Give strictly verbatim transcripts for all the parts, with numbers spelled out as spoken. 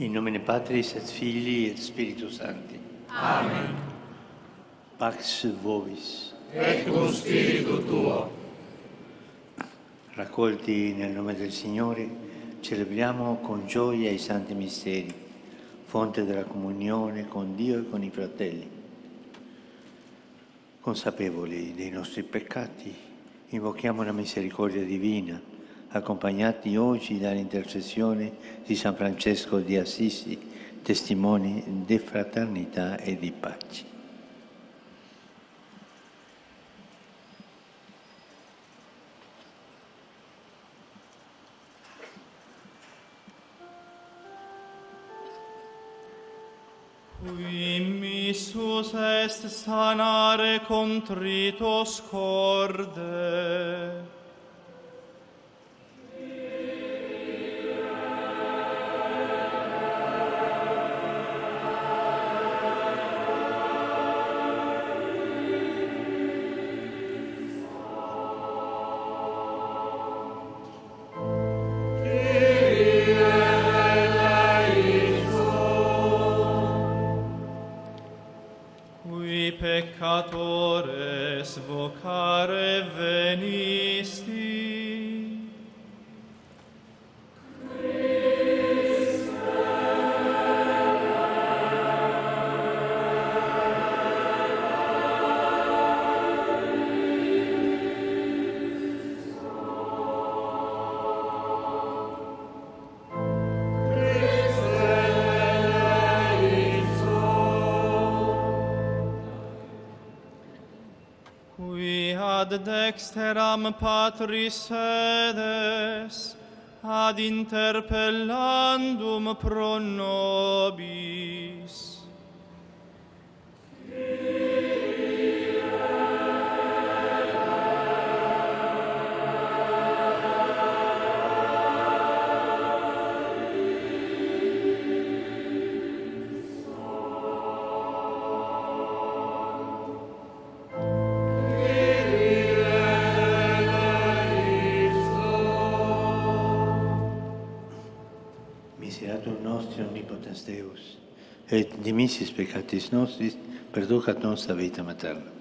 In nomine Patris et Filii et Spiritus Sancti. Amen. Pax vobis. Et cum spiritu tuo. Raccolti nel nome del Signore, celebriamo con gioia i santi misteri, fonte della comunione con Dio e con i fratelli. Consapevoli dei nostri peccati, invochiamo la misericordia divina, accompagnati oggi dall'intercessione di San Francesco di Assisi, testimoni di fraternità e di pace. Qui missus est sanare contritos corde. Peccatores vocare venisti. Ad dexteram Patris sedes, ad interpellandum pro nobis. Deus, et dimissis peccatis nostris, perducat nos a vita eterna.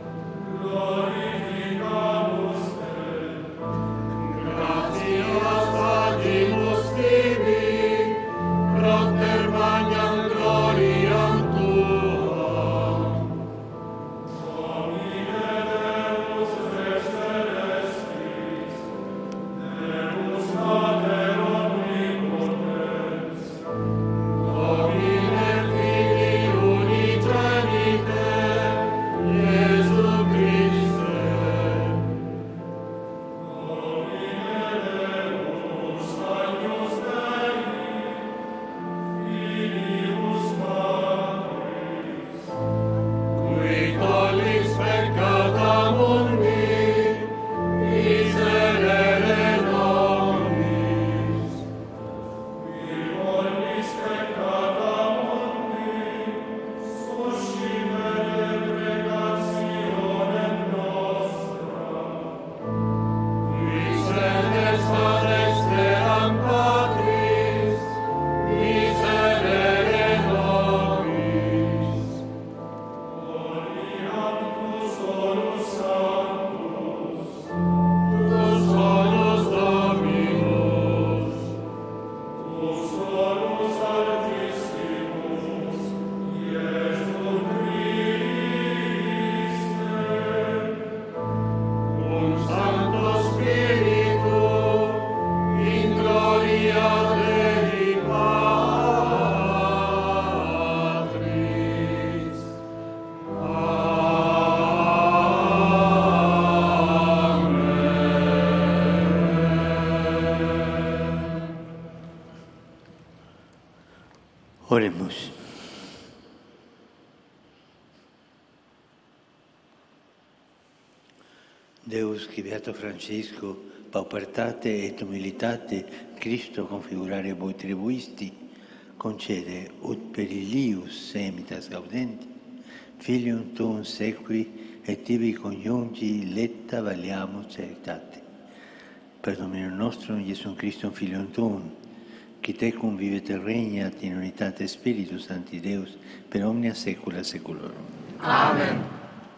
Dios Oremus. Deus, qui beato Francesco, paupertate et humilitate, Cristo configurare voi tribuisti, concede ut per illius semitas gaudenti, filium tuum sequi et tibi congiungi letta valiamus ceritate. Per Domino nostrum, Iesum Christum, Filium tuum, qui tecum vivet et regnat in unitate Spiritus Sancti Deus, per omnia saecula saeculorum. Amen.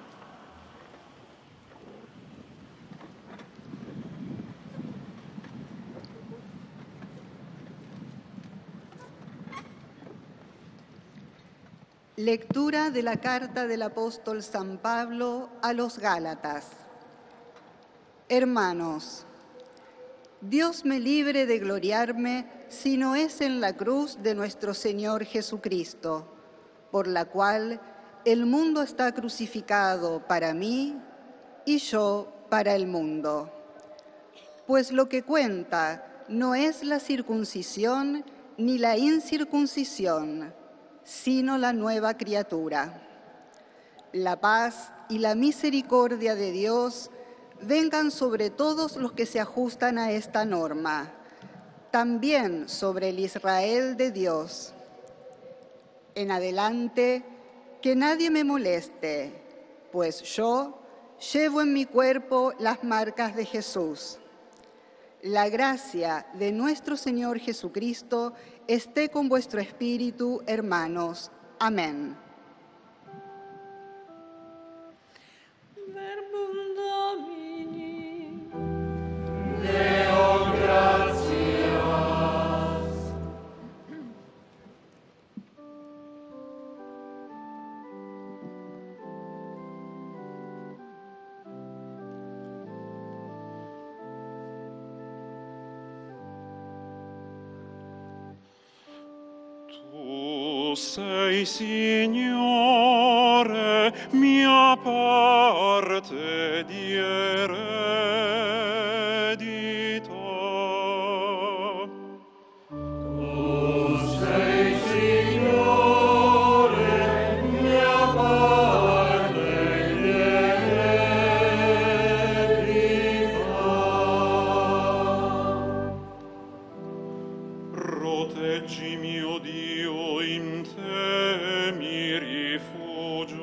Lectura de la carta del apóstol San Pablo a los Gálatas. Hermanos, Dios me libre de gloriarme si no es en la cruz de nuestro Señor Jesucristo, por la cual el mundo está crucificado para mí y yo para el mundo. Pues lo que cuenta no es la circuncisión ni la incircuncisión, sino la nueva criatura. La paz y la misericordia de Dios vengan sobre todos los que se ajustan a esta norma, también sobre el Israel de Dios. En adelante, que nadie me moleste, pues yo llevo en mi cuerpo las marcas de Jesús. La gracia de nuestro Señor Jesucristo esté con vuestro espíritu, hermanos. Amén. Verbum Domini. Deo gratias. Tu sei, Signore, mia parte di eredità. Tu sei, Signore, mia parte di eredità. Proteggimi, o Dio, in te mi rifugio.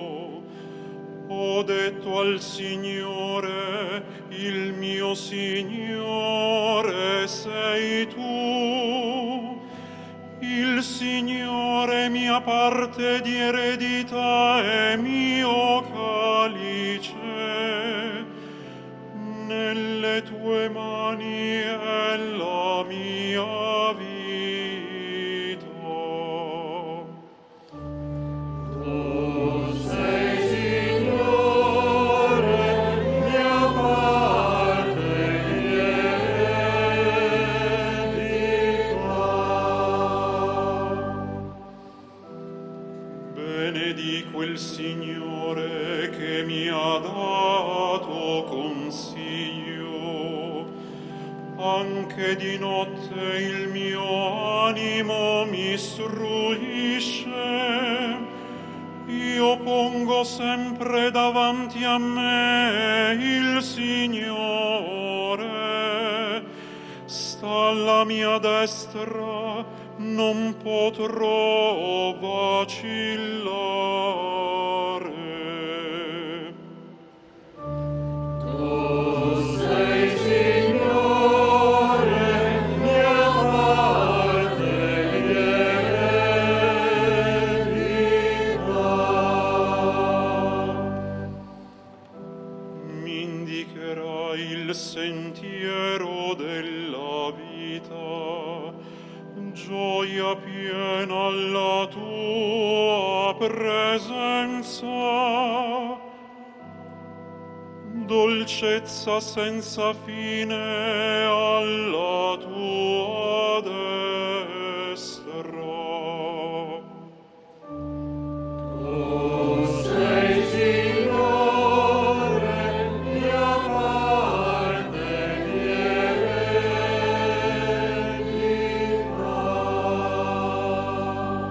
Ho detto al Signore, il mio Signore sei tu. Il Signore mia parte di eredità e mio calice. Nelle tue mani è la mia vita. Tu sei, Signore, mia parte di eredità. Benedico il Signore che mi ha dato consiglio. Anche di notte il mio animo mi istruisce. Io pongo sempre davanti a me il Signore. Sta alla mia destra, non potrò vacillare. Tu sei, Signore, mia parte di eredità. Mi indicherai il sentiero della vita, gioia piena alla tua presenza, dolcezza senza fine alla tua destra. Tu sei, Signore, mia parte di eredità.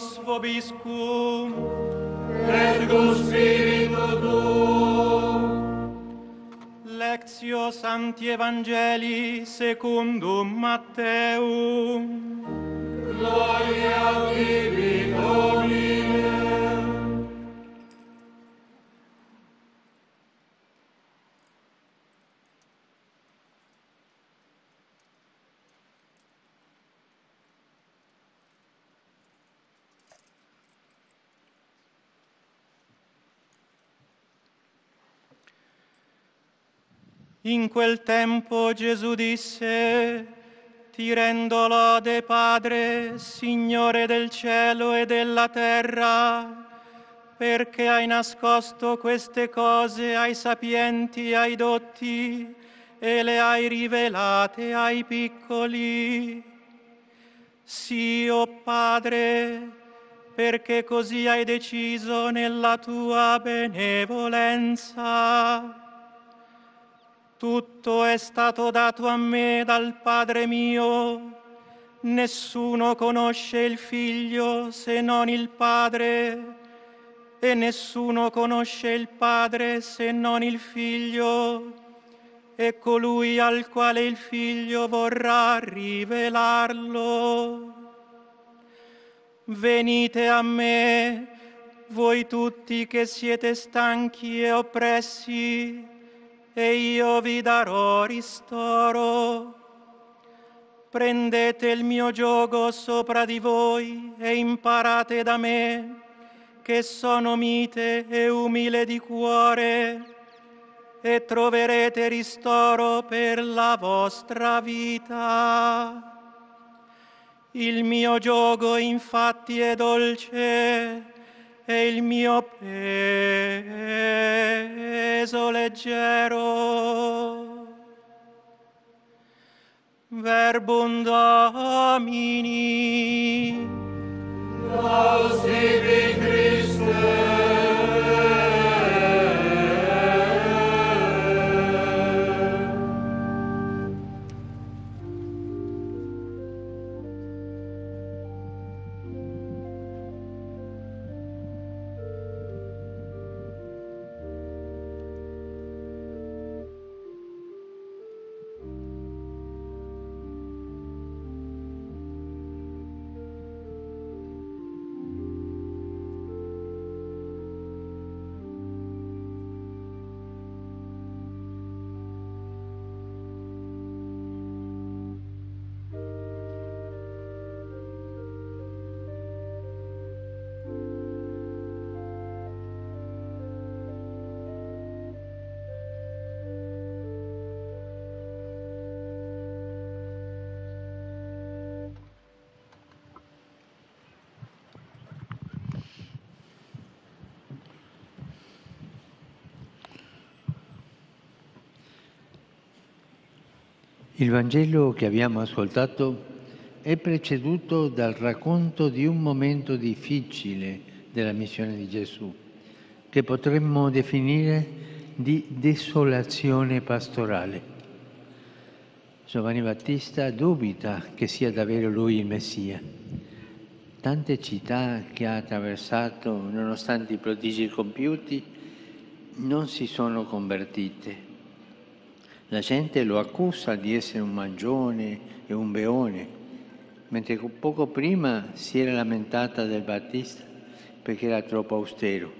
Dominus vobiscum. Et cum spiritu tuo. Lectio Sancti Evangelii secundum Matteum. Gloria a tibi, Domine. In quel tempo Gesù disse: Ti rendo lode, Padre, Signore del cielo e della terra, perché hai nascosto queste cose ai sapienti e ai dotti e le hai rivelate ai piccoli. Sì, o Padre, perché così hai deciso nella tua benevolenza. Tutto è stato dato a me dal Padre mio. Nessuno conosce il Figlio se non il Padre, e nessuno conosce il Padre se non il Figlio, e colui al quale il Figlio vorrà rivelarlo. Venite a me, voi tutti che siete stanchi e oppressi, e io vi darò ristoro. Prendete il mio giogo sopra di voi e imparate da me, che sono mite e umile di cuore, e troverete ristoro per la vostra vita. Il mio giogo infatti è dolce, e il mio peso leggero. Verbum Domini. Laus tibi, Christe. Il Vangelo che abbiamo ascoltato è preceduto dal racconto di un momento difficile della missione di Gesù, che potremmo definire di desolazione pastorale. Giovanni Battista dubita che sia davvero lui il Messia. Tante città che ha attraversato, nonostante i prodigi compiuti, non si sono convertite. La gente lo accusa di essere un mangione e un beone, mentre poco prima si era lamentata del Battista perché era troppo austero.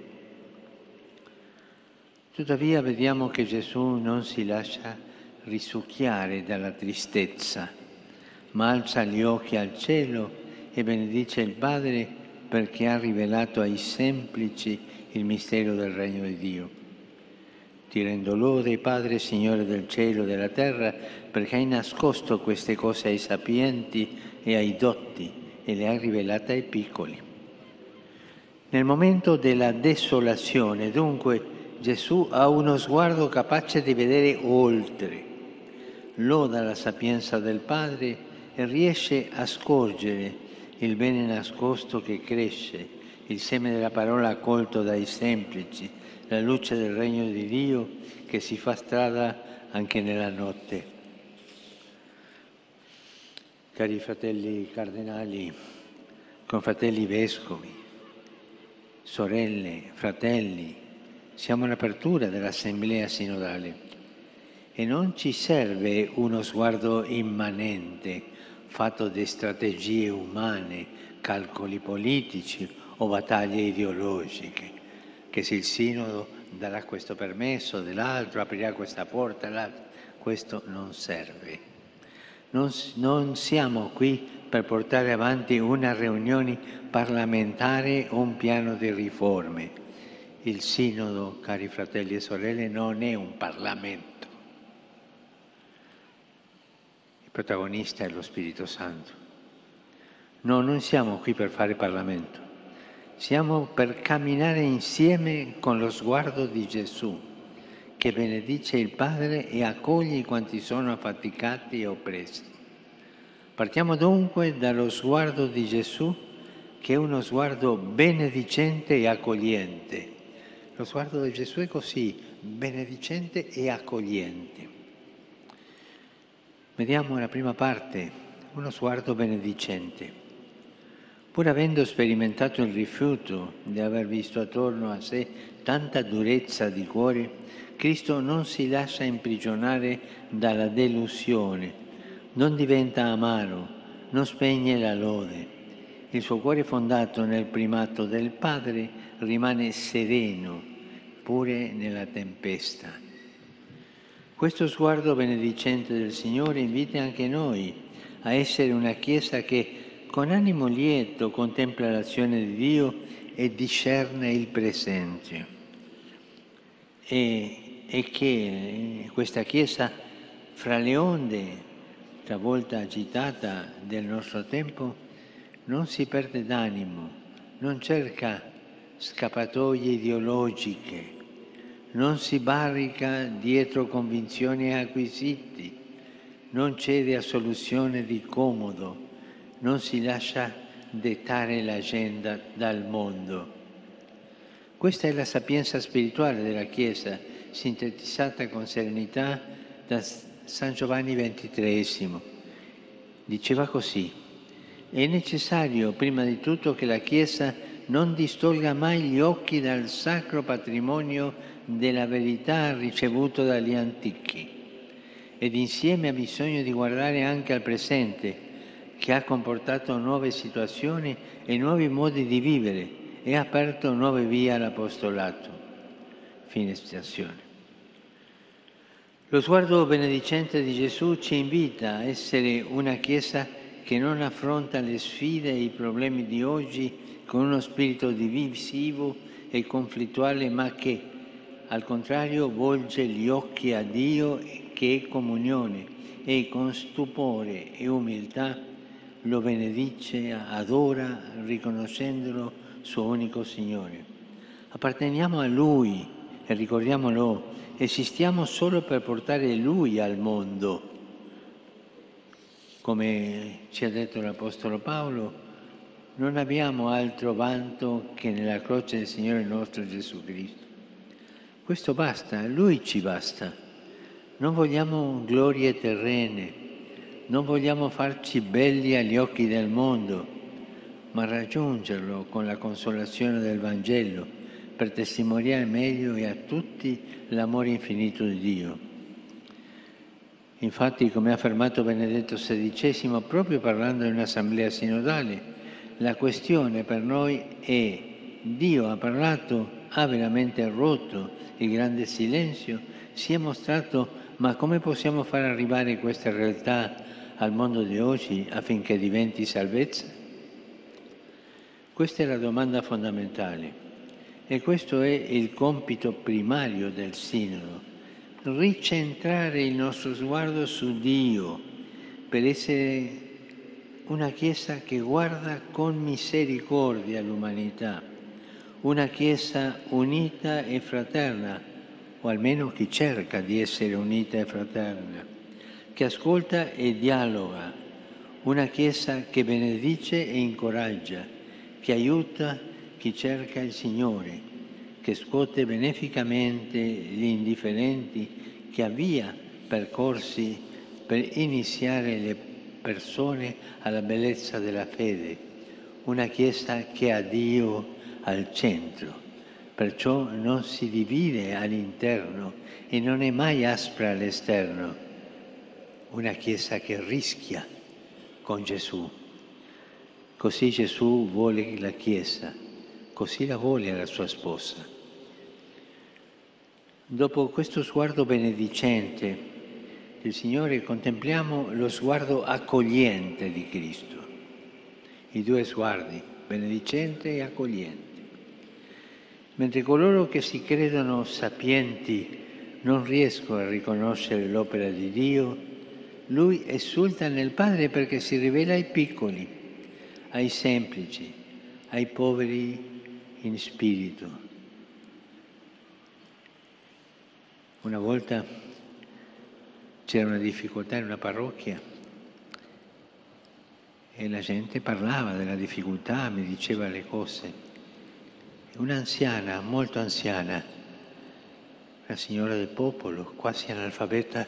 Tuttavia vediamo che Gesù non si lascia risucchiare dalla tristezza, ma alza gli occhi al cielo e benedice il Padre perché ha rivelato ai semplici il mistero del Regno di Dio. Ti rendo lode, Padre, Signore del cielo e della terra, perché hai nascosto queste cose ai sapienti e ai dotti e le hai rivelate ai piccoli. Nel momento della desolazione, dunque, Gesù ha uno sguardo capace di vedere oltre, loda la sapienza del Padre e riesce a scorgere il bene nascosto che cresce, il seme della parola accolto dai semplici, la luce del Regno di Dio che si fa strada anche nella notte. Cari fratelli cardinali, confratelli vescovi, sorelle, fratelli, siamo all'apertura dell'Assemblea Sinodale e non ci serve uno sguardo immanente, fatto di strategie umane, calcoli politici o battaglie ideologiche, che se il Sinodo darà questo permesso dell'altro, aprirà questa porta, l'altro, questo non serve. Non, non siamo qui per portare avanti una riunione parlamentare o un piano di riforme. Il Sinodo, cari fratelli e sorelle, non è un Parlamento. Il protagonista è lo Spirito Santo. No, non siamo qui per fare Parlamento. Siamo per camminare insieme con lo sguardo di Gesù, che benedice il Padre e accoglie quanti sono affaticati e oppressi. Partiamo dunque dallo sguardo di Gesù, che è uno sguardo benedicente e accogliente. Lo sguardo di Gesù è così, benedicente e accogliente. Vediamo la prima parte, uno sguardo benedicente. Pur avendo sperimentato il rifiuto di aver visto attorno a sé tanta durezza di cuore, Cristo non si lascia imprigionare dalla delusione, non diventa amaro, non spegne la lode. Il suo cuore fondato nel primato del Padre rimane sereno, pure nella tempesta. Questo sguardo benedicente del Signore invita anche noi a essere una Chiesa che con animo lieto contempla l'azione di Dio e discerne il presente. E, e che questa Chiesa, fra le onde, talvolta agitata del nostro tempo, non si perde d'animo, non cerca scappatoie ideologiche, non si barrica dietro convinzioni acquisiti, non cede a soluzioni di comodo, non si lascia dettare l'agenda dal mondo. Questa è la sapienza spirituale della Chiesa, sintetizzata con serenità da San Giovanni ventitreesimo. Diceva così: è necessario prima di tutto che la Chiesa non distolga mai gli occhi dal sacro patrimonio della verità ricevuto dagli antichi, ed insieme ha bisogno di guardare anche al presente, che ha comportato nuove situazioni e nuovi modi di vivere e ha aperto nuove vie all'apostolato. Fine citazione. Lo sguardo benedicente di Gesù ci invita a essere una Chiesa che non affronta le sfide e i problemi di oggi con uno spirito divisivo e conflittuale, ma che, al contrario, volge gli occhi a Dio, che è comunione, e con stupore e umiltà lo benedice, adora, riconoscendolo suo unico Signore. Apparteniamo a Lui e ricordiamolo, esistiamo solo per portare Lui al mondo. Come ci ha detto l'Apostolo Paolo, non abbiamo altro vanto che nella croce del Signore nostro Gesù Cristo. Questo basta, Lui ci basta. Non vogliamo glorie terrene, non vogliamo farci belli agli occhi del mondo, ma raggiungerlo con la consolazione del Vangelo per testimoniare meglio e a tutti l'amore infinito di Dio. Infatti, come ha affermato Benedetto sedicesimo, proprio parlando in un'assemblea sinodale, la questione per noi è: Dio ha parlato, ha veramente rotto il grande silenzio, si è mostrato, ma come possiamo far arrivare questa realtà al mondo di oggi affinché diventi salvezza? Questa è la domanda fondamentale e questo è il compito primario del Sinodo: ricentrare il nostro sguardo su Dio per essere una Chiesa che guarda con misericordia l'umanità, una Chiesa unita e fraterna, o almeno che cerca di essere unita e fraterna, che ascolta e dialoga, una Chiesa che benedice e incoraggia, che aiuta chi cerca il Signore, che scuote beneficamente gli indifferenti, che avvia percorsi per iniziare le persone alla bellezza della fede, una Chiesa che ha Dio al centro, perciò non si divide all'interno e non è mai aspra all'esterno, una Chiesa che rischia con Gesù. Così Gesù vuole la Chiesa, così la vuole la sua sposa. Dopo questo sguardo benedicente del Signore contempliamo lo sguardo accogliente di Cristo. I due sguardi, benedicente e accogliente. Mentre coloro che si credono sapienti non riescono a riconoscere l'opera di Dio, Lui esulta nel Padre perché si rivela ai piccoli, ai semplici, ai poveri in spirito. Una volta c'era una difficoltà in una parrocchia e la gente parlava della difficoltà, mi diceva le cose. Un'anziana, molto anziana, una signora del popolo, quasi analfabeta,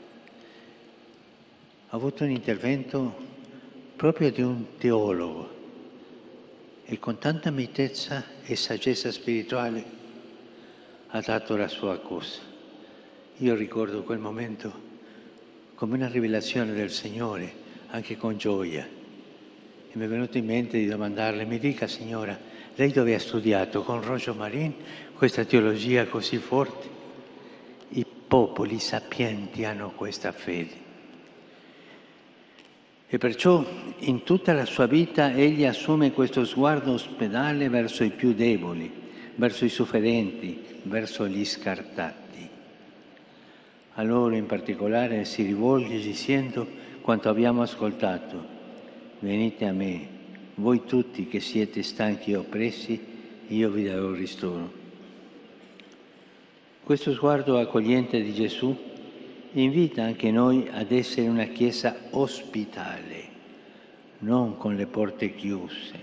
ha avuto un intervento proprio di un teologo e con tanta mitezza e saggezza spirituale ha dato la sua accusa. Io ricordo quel momento come una rivelazione del Signore, anche con gioia. E mi è venuto in mente di domandarle, mi dica signora, lei dove ha studiato con Roggio Marin questa teologia così forte? I popoli sapienti hanno questa fede. E perciò in tutta la sua vita egli assume questo sguardo ospedale verso i più deboli, verso i sofferenti, verso gli scartati. A loro in particolare si rivolge dicendo quanto abbiamo ascoltato: venite a me, voi tutti che siete stanchi e oppressi, io vi darò ristoro. Questo sguardo accogliente di Gesù invita anche noi ad essere una Chiesa ospitale, non con le porte chiuse.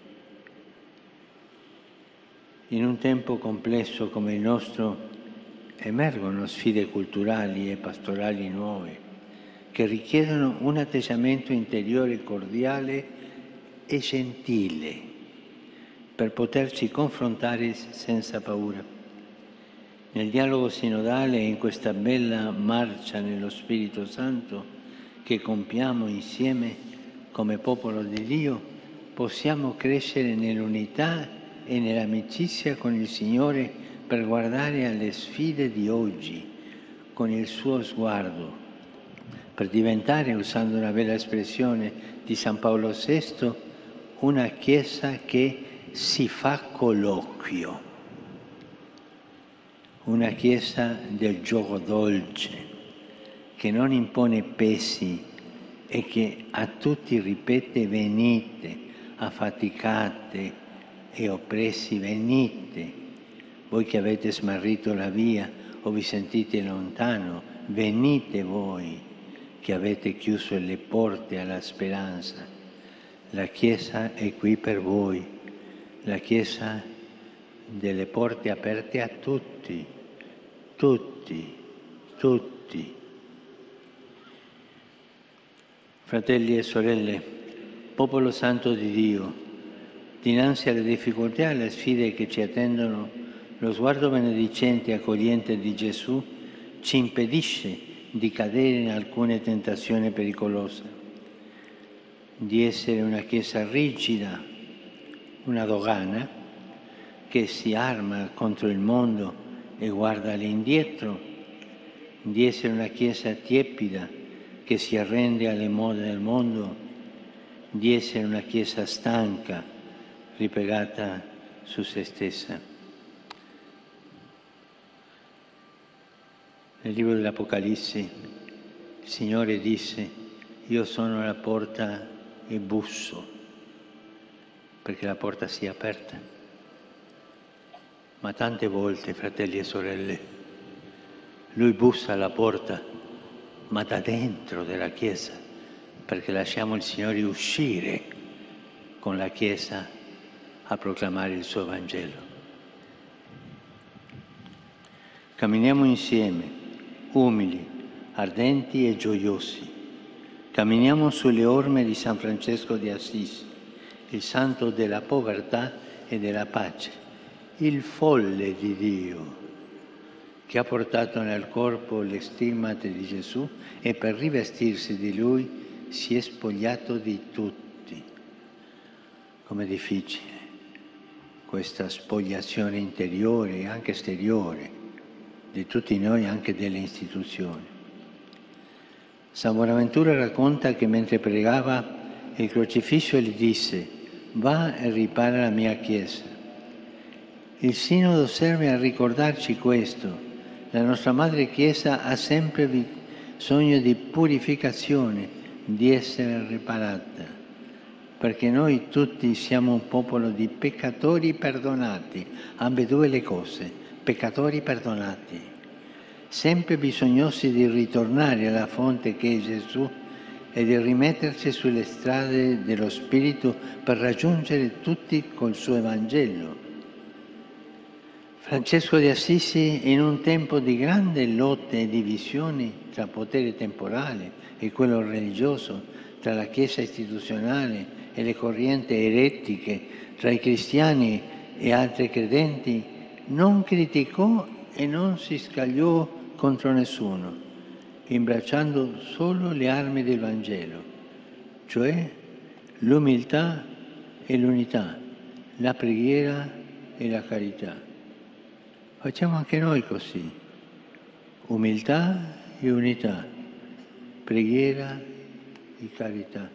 In un tempo complesso come il nostro emergono sfide culturali e pastorali nuove che richiedono un atteggiamento interiore cordiale e gentile per poterci confrontare senza paura. Nel dialogo sinodale e in questa bella marcia nello Spirito Santo che compiamo insieme come popolo di Dio, possiamo crescere nell'unità e nell'amicizia con il Signore per guardare alle sfide di oggi con il suo sguardo, per diventare, usando una bella espressione di San Paolo sesto, una Chiesa che si fa colloquio, una Chiesa del gioco dolce, che non impone pesi e che a tutti ripete venite, affaticate e oppressi venite, voi che avete smarrito la via o vi sentite lontano, venite voi che avete chiuso le porte alla speranza. La Chiesa è qui per voi, la Chiesa delle porte aperte a tutti, tutti, tutti. Fratelli e sorelle, popolo santo di Dio, dinanzi alle difficoltà e alle sfide che ci attendono, lo sguardo benedicente e accogliente di Gesù ci impedisce di cadere in alcune tentazioni pericolose, di essere una Chiesa rigida, una dogana che si arma contro il mondo e guarda all'indietro, di essere una Chiesa tiepida che si arrende alle mode del mondo, di essere una Chiesa stanca, ripiegata su se stessa. Nel libro dell'Apocalisse il Signore disse: io sono alla porta e busso, perché la porta sia aperta. Ma tante volte, fratelli e sorelle, Lui bussa alla porta, ma da dentro della Chiesa, perché lasciamo il Signore uscire con la Chiesa a proclamare il suo Vangelo. Camminiamo insieme, umili, ardenti e gioiosi. Camminiamo sulle orme di San Francesco di Assisi il santo della povertà e della pace, il folle di Dio, che ha portato nel corpo le stigmate di Gesù e per rivestirsi di Lui si è spogliato di tutti. Com'è difficile questa spogliazione interiore e anche esteriore di tutti noi, anche delle istituzioni. San Bonaventura racconta che mentre pregava il crocifisso gli disse: va e ripara la mia Chiesa. Il Sinodo serve a ricordarci questo. La nostra Madre Chiesa ha sempre bisogno di purificazione, di essere riparata, perché noi tutti siamo un popolo di peccatori perdonati, ambedue le cose, peccatori perdonati, sempre bisognosi di ritornare alla fonte che è Gesù e di rimetterci sulle strade dello Spirito per raggiungere tutti col suo Evangelo. Francesco di Assisi, in un tempo di grande lotte e divisioni tra potere temporale e quello religioso, tra la Chiesa istituzionale e le correnti eretiche, tra i cristiani e altri credenti, non criticò e non si scagliò contro nessuno, imbracciando solo le armi del Vangelo, cioè l'umiltà e l'unità, la preghiera e la carità. Facciamo anche noi così, umiltà e unità, preghiera e carità.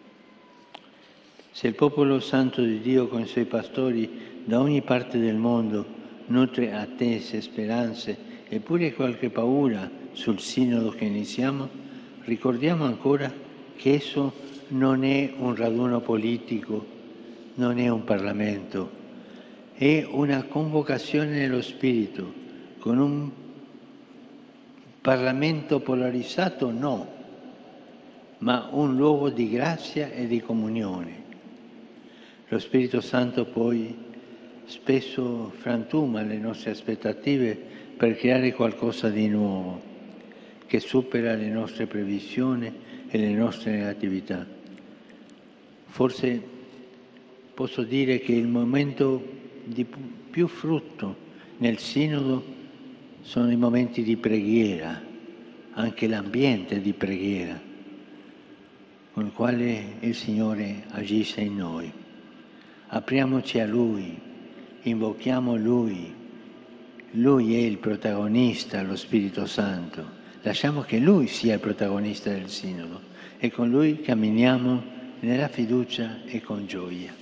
Se il popolo santo di Dio con i suoi pastori da ogni parte del mondo nutre attese, speranze e pure qualche paura sul sinodo che iniziamo, ricordiamo ancora che esso non è un raduno politico, non è un Parlamento, è una convocazione nello Spirito, con un Parlamento polarizzato no, ma un luogo di grazia e di comunione. Lo Spirito Santo poi spesso frantuma le nostre aspettative per creare qualcosa di nuovo, che supera le nostre previsioni e le nostre negatività. Forse posso dire che il momento di più frutto nel Sinodo sono i momenti di preghiera, anche l'ambiente di preghiera, con il quale il Signore agisce in noi. Apriamoci a Lui, invochiamo Lui. Lui è il protagonista, lo Spirito Santo. Lasciamo che Lui sia il protagonista del Sinodo e con Lui camminiamo nella fiducia e con gioia.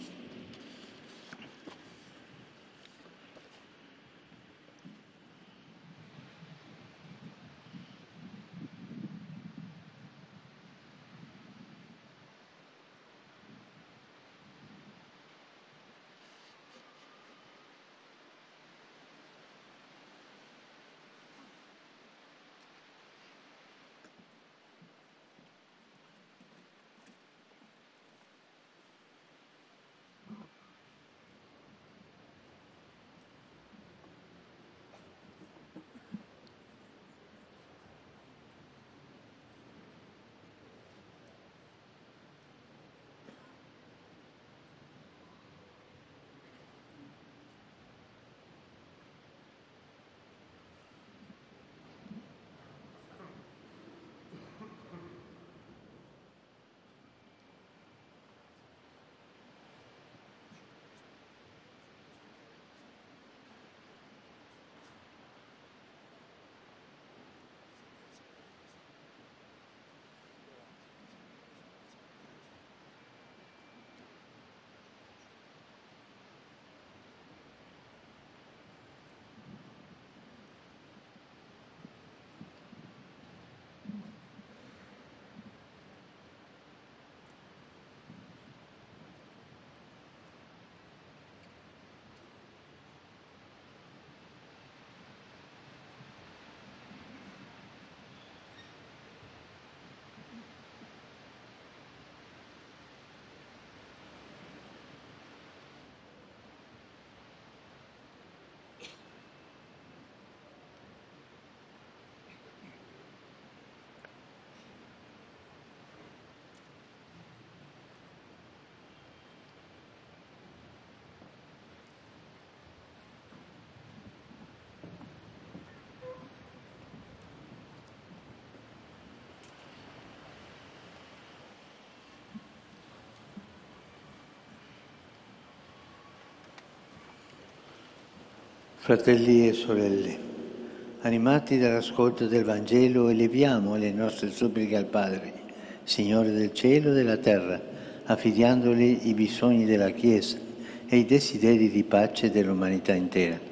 Fratelli e sorelle, animati dall'ascolto del Vangelo, eleviamo le nostre suppliche al Padre, Signore del cielo e della terra, affidandogli i bisogni della Chiesa e i desideri di pace dell'umanità intera.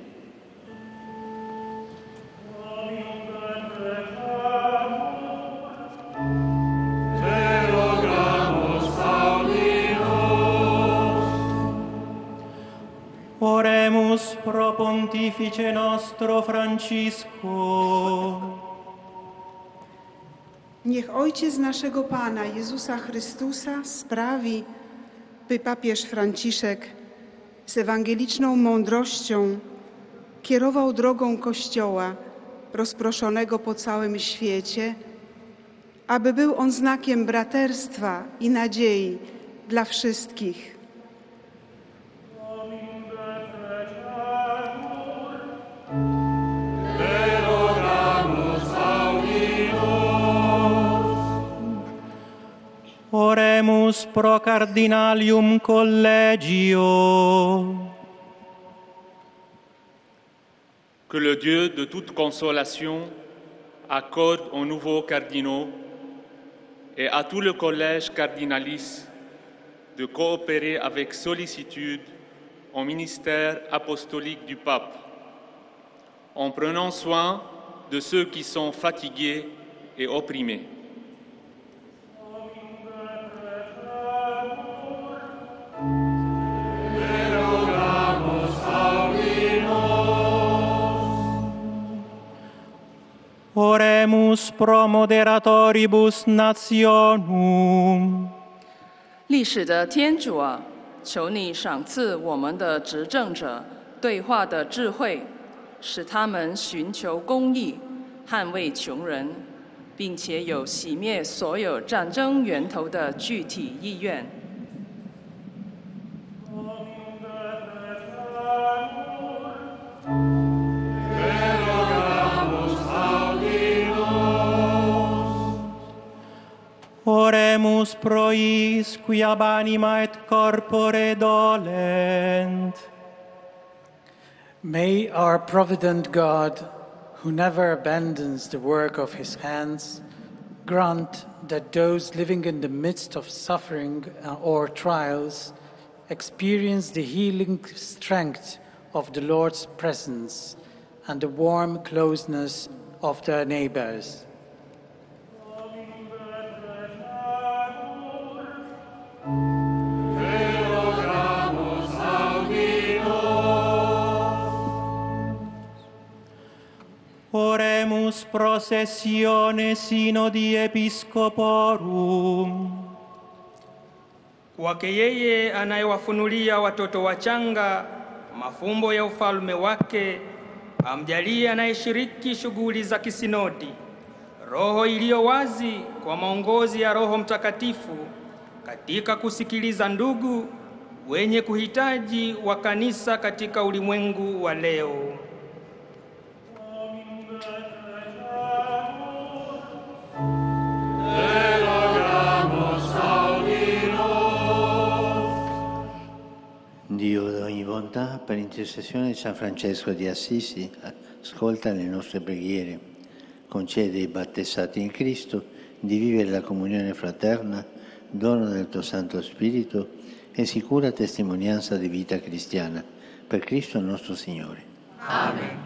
Oremus pro Pontifice nostro Francisco. Niech Ojciec naszego Pana Jezusa Chrystusa sprawi, by papież Franciszek z ewangeliczną mądrością kierował drogą Kościoła rozproszonego po całym świecie, aby był on znakiem braterstwa i nadziei dla wszystkich. Oremus pro Cardinalium Collegio. Que le Dieu de toute consolation accorde aux nouveaux cardinaux et à tout le collège cardinalice de coopérer avec sollicitude au ministère apostolique du pape, en prenant soin de ceux qui sont fatigués et opprimés. Oremus pro moderatoribus nationum. 历史的天主啊，求你赏赐我们的执政者对话的智慧，使他们寻求公义，捍卫穷人，并且有熄灭所有战争源头的具体意愿。 Oremus pro is qui ab anima et corpore dolent. May our provident God, who never abandons the work of his hands, grant that those living in the midst of suffering or trials experience the healing strength of the Lord's presence and the warm closeness of their neighbors. Oremus pro sessione synodi episcoporum. Kwake yeye anayewafunulia watoto wachanga mafumbo ya ufalme wake, amjalie anayeshiriki shughuli za kisinodi roho iliyo wazi kwa maongozi ya Roho Mtakatifu katika kusikiliza ndugu wenye kuhitaji wa kanisa katika ulimwengu wa leo. Dio di ogni bontà, per intercessione di San Francesco di Assisi, ascolta le nostre preghiere, concede ai battezzati in Cristo di vivere la comunione fraterna, dono del tuo Santo Spirito e sicura testimonianza di vita cristiana. Per Cristo nostro Signore. Amen.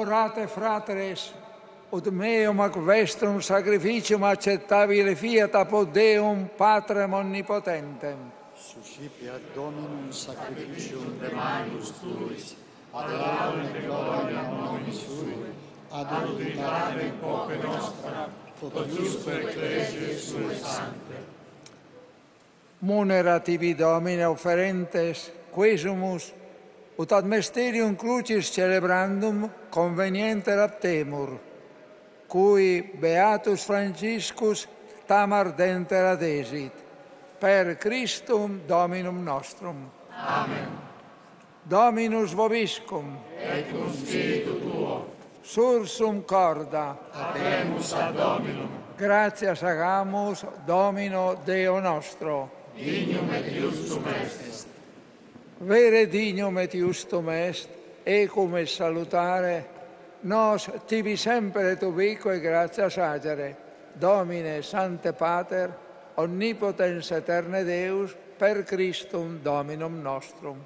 orate fratres, ut meum ac vestrum sacrificium acceptabile fiat apud Deum Patrem omnipotentem. Suscipiat Dominum sacrificium de manibus tuis, ad laudem et gloria nominis sui, ad utilitate in poche nostra, totiusque ecclesiae sue sancte. Munera tibi Domine offerentes, quesumus, ut ad mysterium crucis celebrandum convenienter aptemur, cui Beatus Franciscus tam ardenter adesit, per Christum Dominum nostrum. Amen. Dominus vobiscum. Et cum spiritu tuo. Sursum corda. Abemus ad Dominum. Gratias agamus Domino Deo nostro. Dignum et iustum est. Vere dignum et iustum est, ecum et salutare, nos tibi sempre et ubique gratias agere, Domine Sancte Pater, omnipotens aeterne Deus, per Christum Dominum nostrum.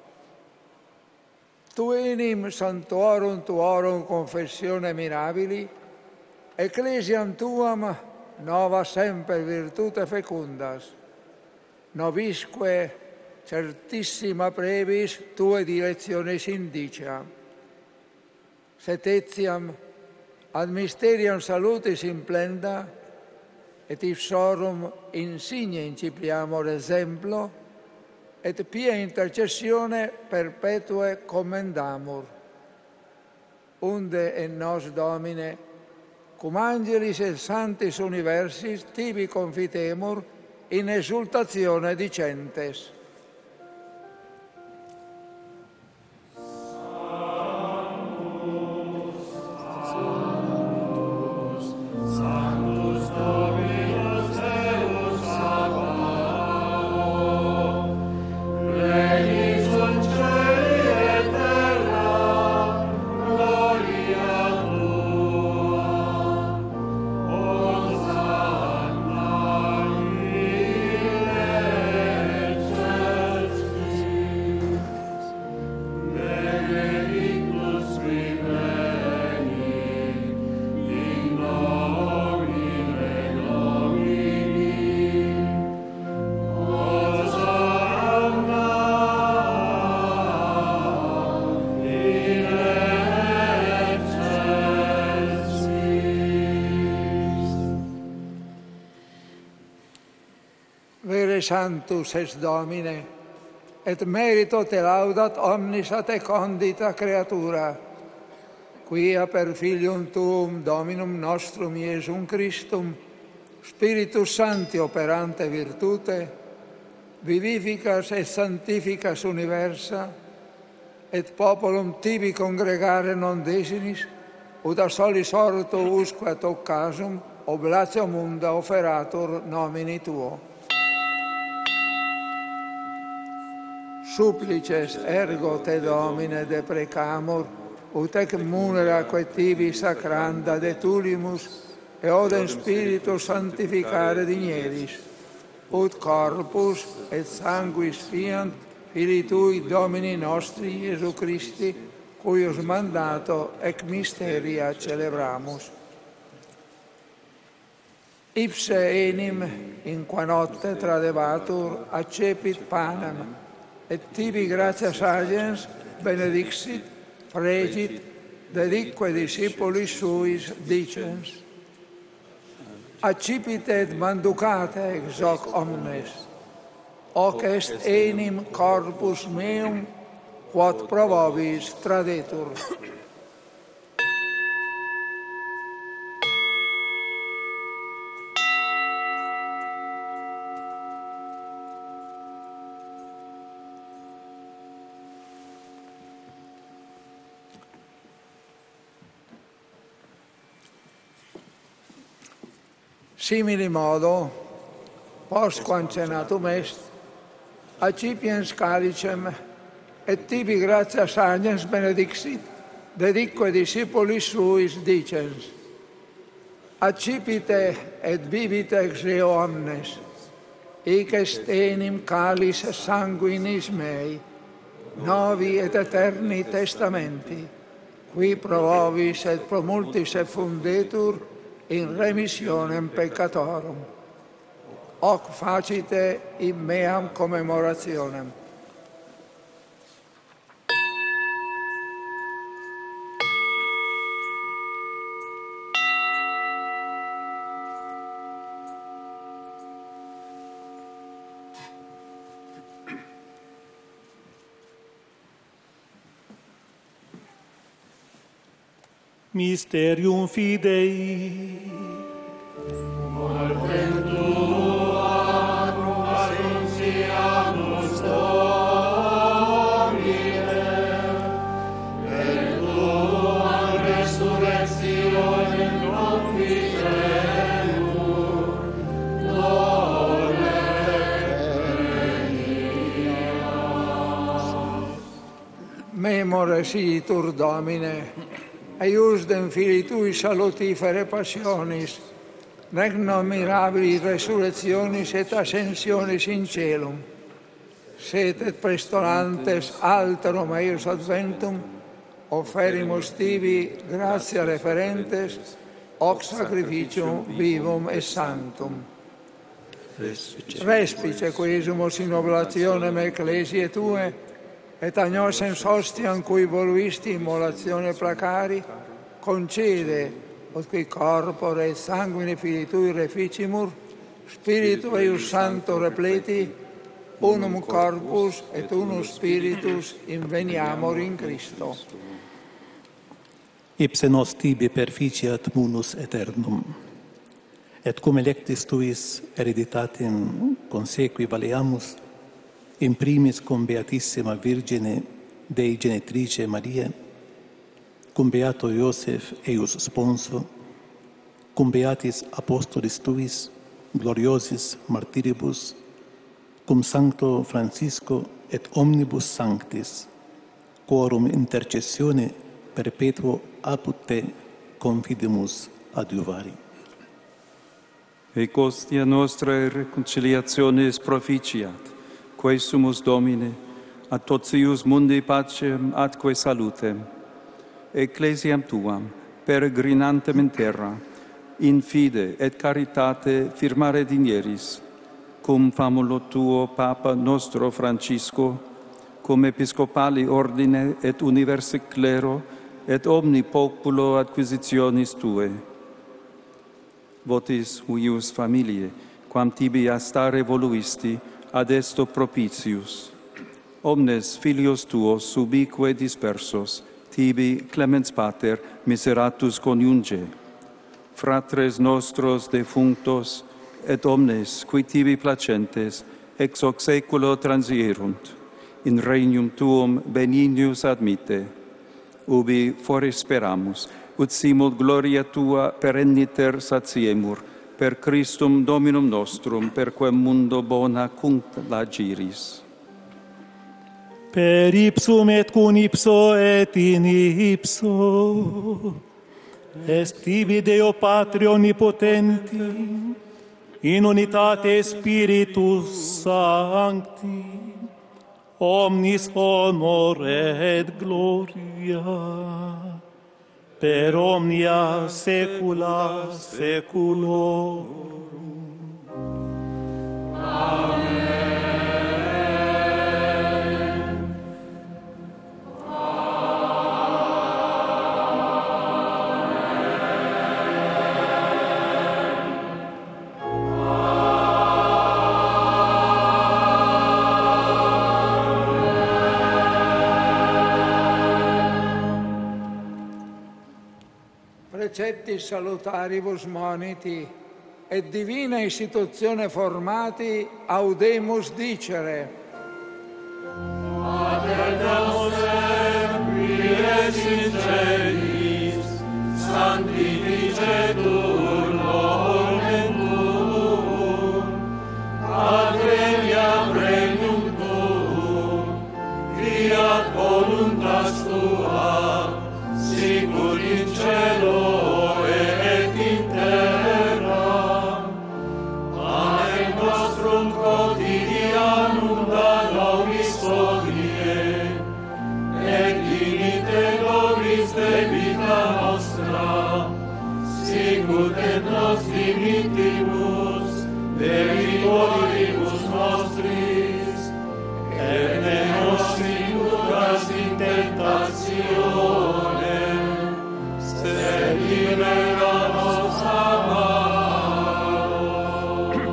Tu enim sanctorum tuorum confessione mirabili, ecclesiam tuam nova semper virtute fecundas, nobisque certissima brevis tue directiones indicia, set etiam ad mysterium salutis implenda, et ipsorum insigne incipiamur exemplo, et pia intercessione perpetue commendamur. Unde en nos, Domine, cum angelis et sanctis universis tibi confitemur in exultatione dicentes. Sanctus est Domine, et merito te laudat omnis a te condita creatura, quia per Filium Tuum, Dominum nostrum, Iesum Christum, Spiritus Sancti operante virtute, vivificas et sanctificas universa, et populum tibi congregare non desinis, ut a solis orto usque ad occasum oblatio munda offeratur nomini Tuo. Supplices ergo te, Domine, deprecamur, ut ec munera quetivi sacranda de tulimus, e odem spiritus sanctificare digneris, ut corpus et sanguis fiant Filii Tui, Domini nostri, Iesu Christi, cuius mandato ec mysteria celebramus. Ipse enim, in qua notte tradebatur, accepit panem, et tibi gratias agens benedixit, pregit, dedique discipulis suis dicens. Accipite et manducate ex hoc omnes, hoc est enim corpus meum, quod pro vobis tradetur. Simili modo, postquam cenatum est, accipiens calicem, et tibi gratias agens benedixit, dedique discipulis suis dicens. Accipite et vivite ex reo omnes, hic est enim calis sanguinis mei, novi et eterni testamenti, qui pro vobis et pro multis effundetur in remissionem peccatorum. Hoc facite in meam commemorationem. Mysterium Fidei. Mortem tua annuntiamus Domine, et tuam resurrectionem confitemur, dole crediam. Memores itur Domine, eiusdem Filii Tui salutifere passionis, regno mirabili resurrectionis et ascensionis in celum, sed et prestolantes alterum eius adventum, offerimus tibi gratia referentes, hoc sacrificium vivum et sanctum. Respice quesumus in oblationem ecclesiae Tue, et agnosens hostiam cui voluisti immolazione placari, concede, ut qui corpore et sanguine Filii Tui reficimur, Spiritu eius Sancto repleti, unum corpus et unus spiritus inveniamur in Christo. Ipse nos tibi perficiat munus aeternum, et cum electis Tuis hereditatem consequi valeamus, in primis cum Beatissima Virgine Dei Genitrice Maria, cum Beato Iosef eius sponso, cum Beatis Apostolis Tuis, gloriosis martiribus, cum Sancto Francisco et omnibus sanctis, quorum intercessione perpetuo apud Te confidemus adiuvari. Ec ostia nostra reconciliationis proficiat, quae sumus Domine, ad totius mundi pacem atque salutem, ecclesiam Tuam, peregrinantem in terra, in fide et caritate firmare digneris, cum famulo Tuo Papa nostro Francisco, cum episcopali ordine et universi clero, et omni populo acquisitionis Tue. Votis huius familiae, quam tibi a stare voluisti, ad esto propitius. Omnes filios Tuos ubique dispersos, tibi clemens pater miseratus coniunge. Fratres nostros defunctos, et omnes qui tibi placentes, ex hoc saeculo transierunt, in regnum Tuum benignius admite. Ubi fore speramus, ut simul gloria Tua perenniter satiemur, per Christum Dominum nostrum, per quem mundo bona cunc lagiris. Per ipsum et cum ipso et in ipso, est tibi Deo Patri omnipotenti, in unitate Spiritus Sancti, omnis honor et gloria, per omnia saecula saeculorum. Amen. Preceptis salutaribus moniti, et divina istituzione formati, audemus dicere. Pater noster, qui es in celis, sanctificetur nomen tuum, adveniat regnum tuum, fiat voluntas tua, sicut in cielo et in terra. Panem nostrum quotidianum da nobis hodie, et dimitte nobis de sicut et nos dimittimus, deritoribus nostris, et ne nos inducas in tentationem, sed libera nos a malo.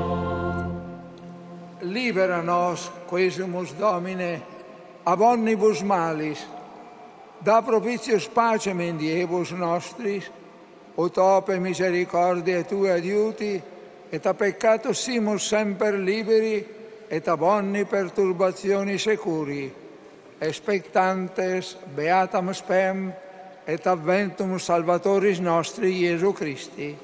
Libera nos, quesumus Domine, ab omnibus malis, da propitius pacem in diebus nostris, ut ope misericordiae Tue adiuti, et a peccatus simus semper liberi, et ab omni perturbationi securi, expectantes beatam spem, et adventum Salvatoris nostri Iesu Christi.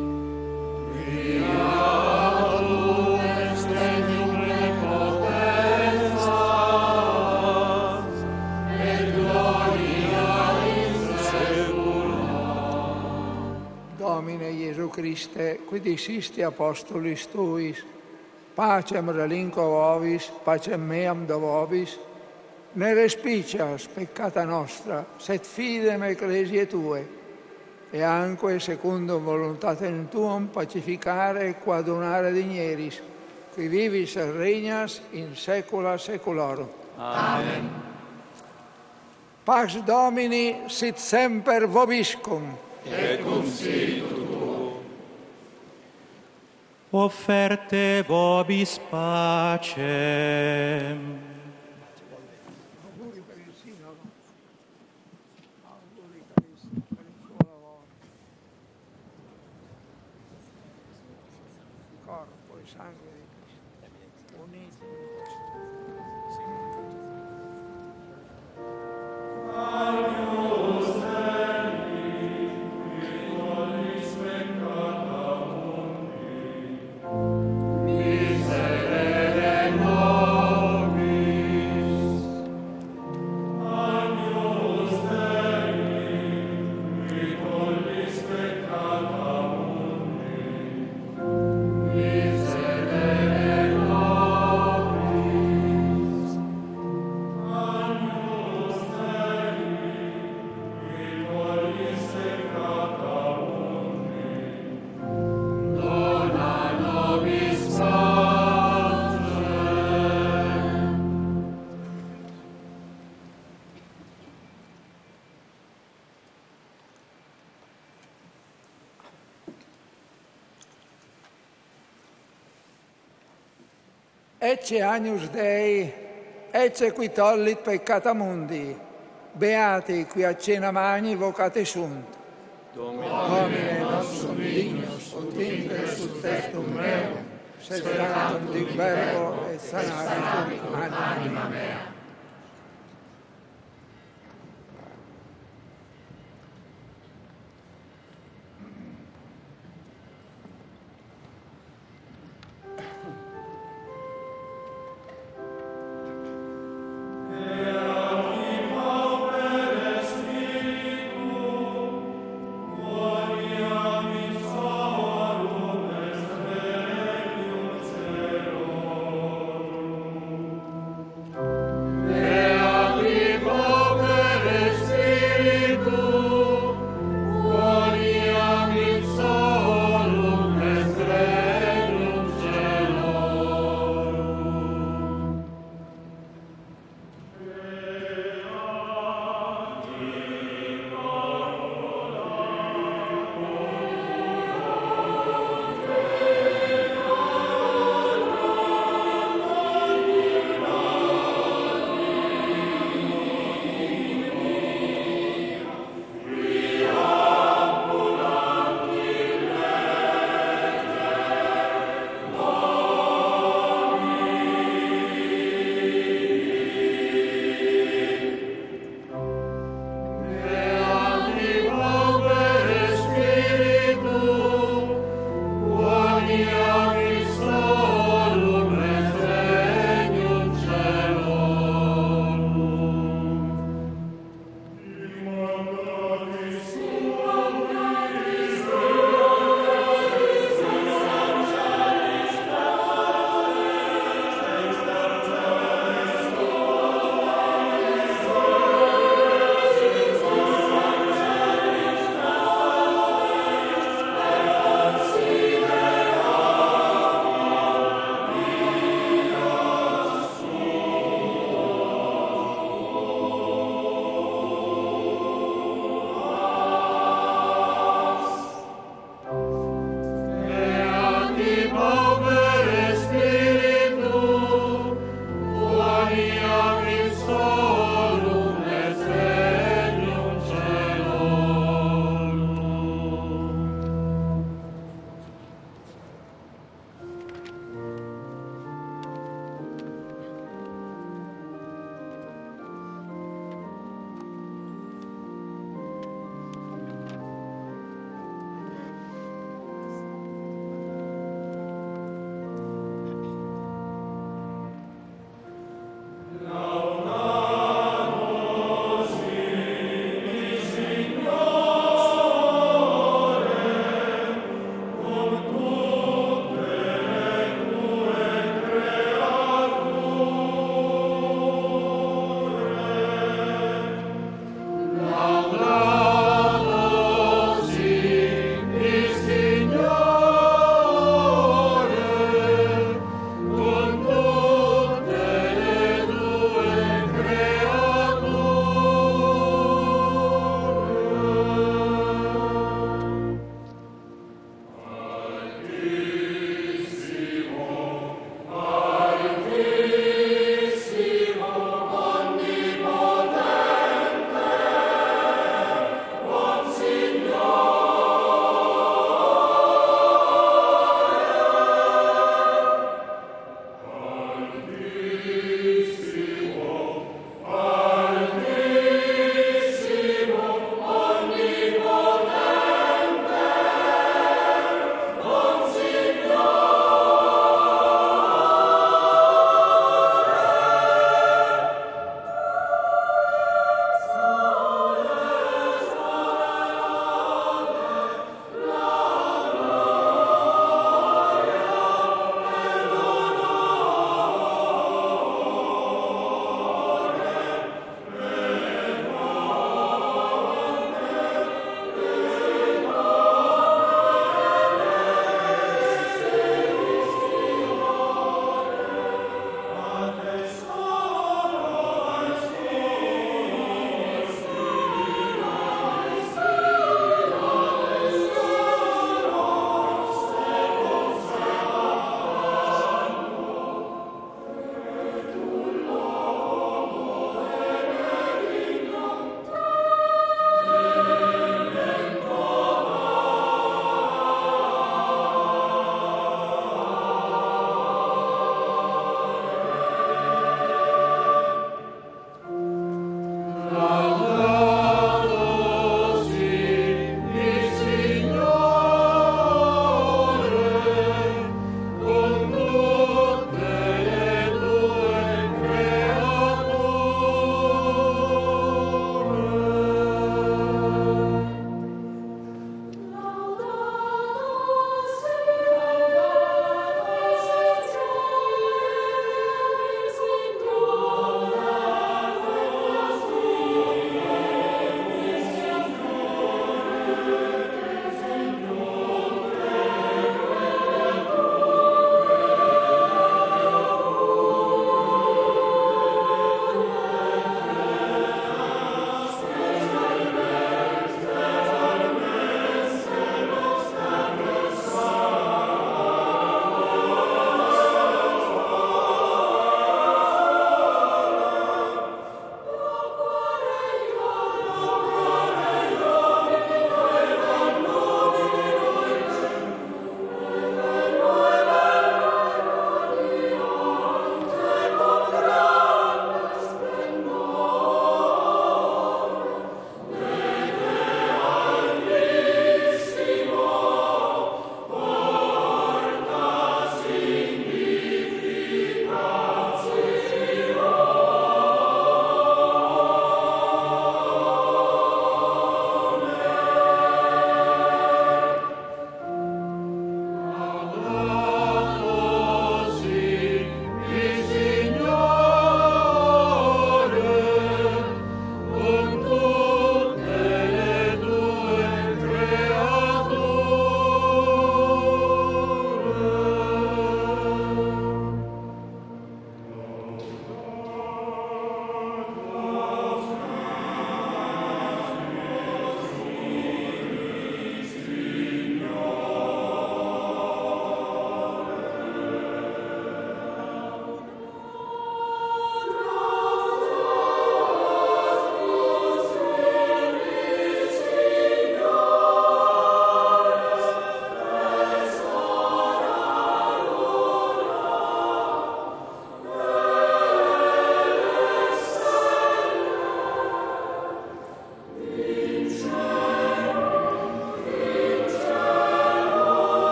Domine Iesu Christe, qui disisti apostolis Tuis, pacem relinquo vobis, pacem meam do vobis, ne respicias peccata nostra, sed fidem ecclesiae Tue, e anque secundum voluntatem Tuum pacificare e coadunare digneris, qui vivis et regnas in saecula saeculorum. Amen. Pax Domini sit semper vobiscum. Et cum spiritu tuo. Offerte vobis pacem. Auguri per il Sinodo. Auguri carissimi per il suo lavoro. Il corpo e sangue di Cristo, uniti in questo. Agnus Miserere nobis. Agnus Dei, qui tollis peccata mundi. Miserere nobis. Agnus Dei, qui tollis peccata mundi. Dona nobis Ecce Agnus Dei, ecce qui tollit peccata mundi, beati qui a cena magni vocate sunt. Domine nostrum dignus, ut inter sub tectum meum, sed tantum dic verbo et sanaritum ad anima mea.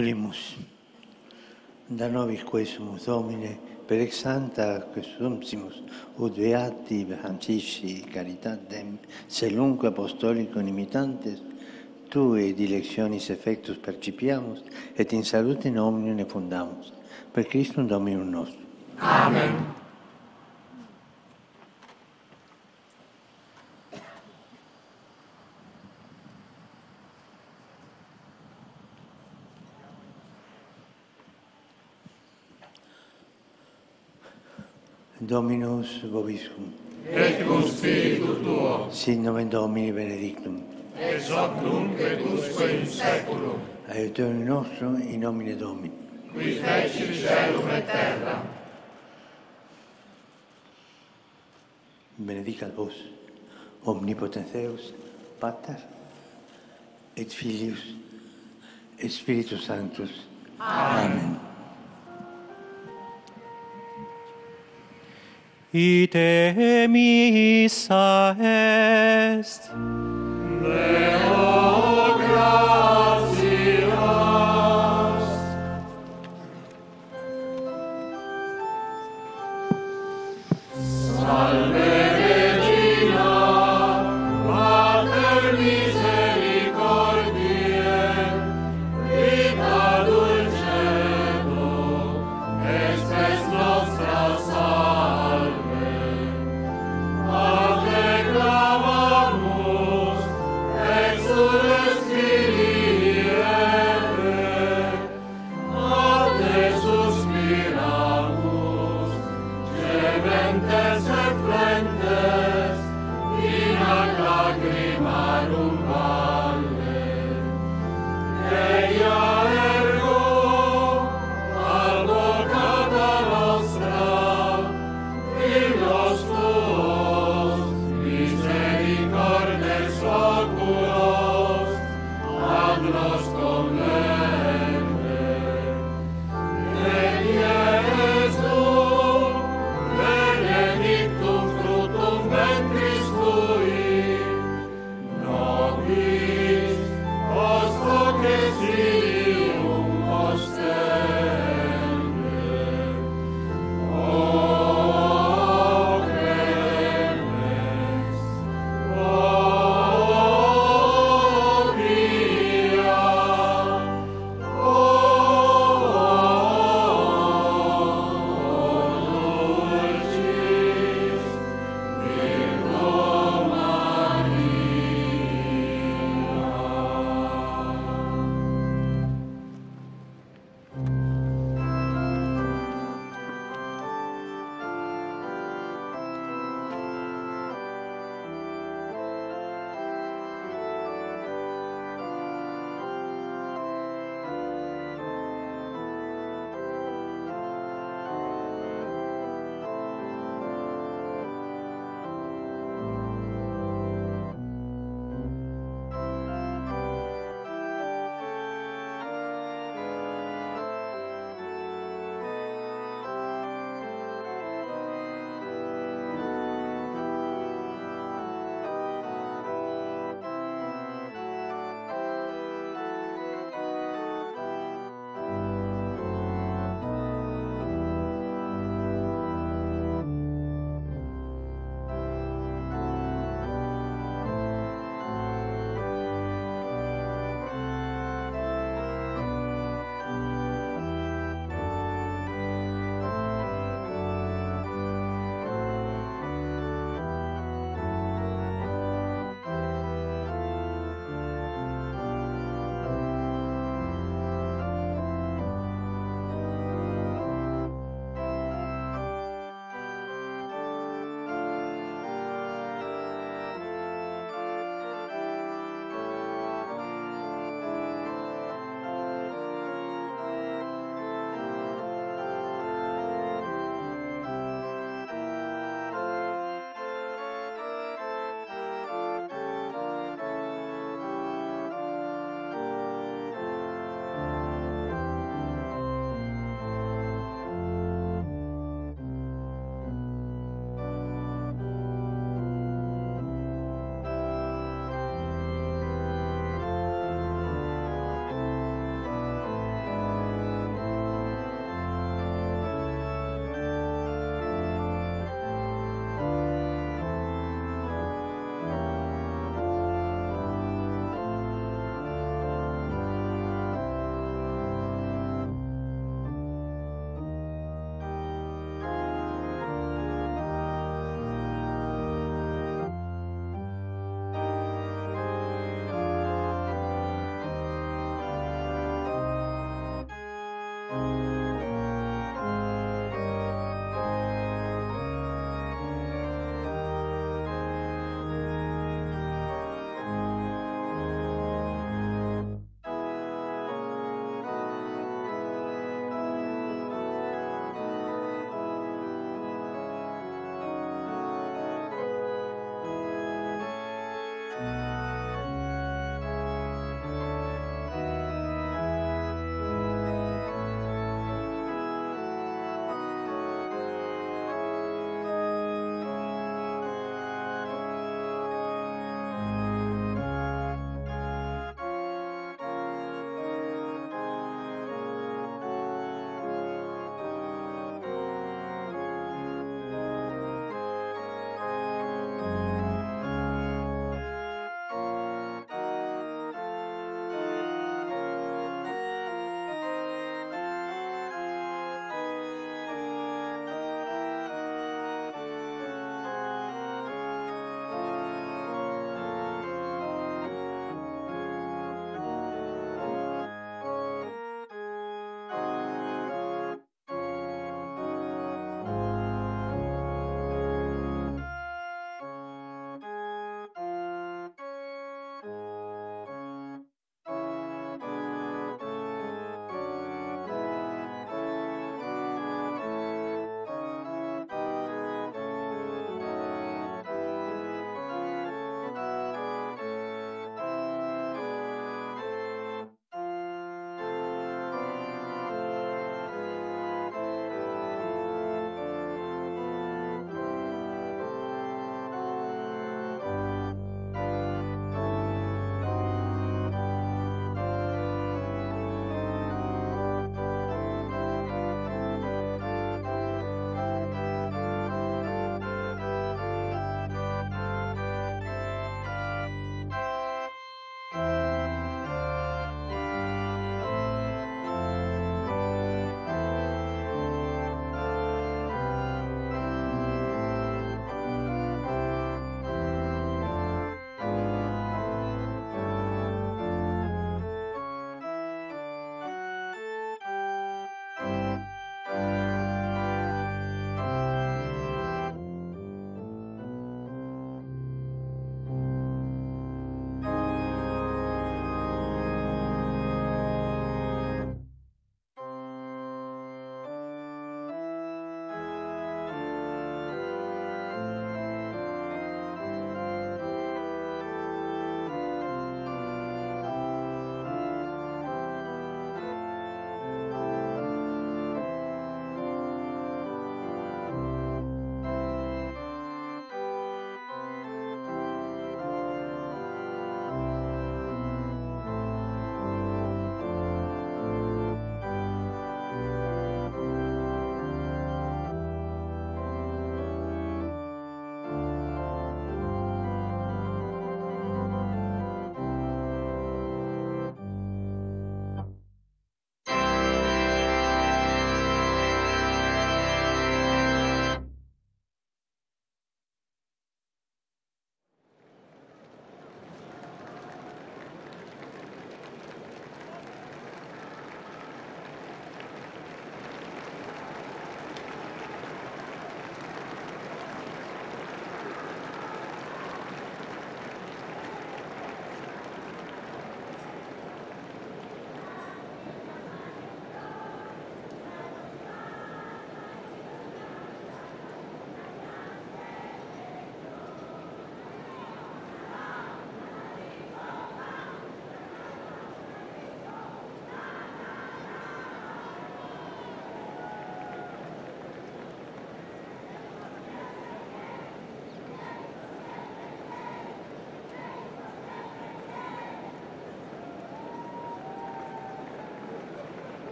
Olimus, da nobis quesumus, Domine, per ex santa quesumsimus, ut beati Francisci caritatem, selunque apostolico imitantes, tue dilectionis effectus percipiamus, et in salute omnium ne fundamus. Per Christum Dominum nostrum. Amen. Dominus vobiscum. Et cum spiritu tuo. Sit nomen Domini benedictum. Ex hoc nunc et usque in saeculum. Aiutorium nostrum in nomine Domini. Qui feci caelum et terra. Benedicat vos, omnipotens Deus, Pater, et Filius, et Spiritus Sanctus. Amen. Amen. Ite missa est.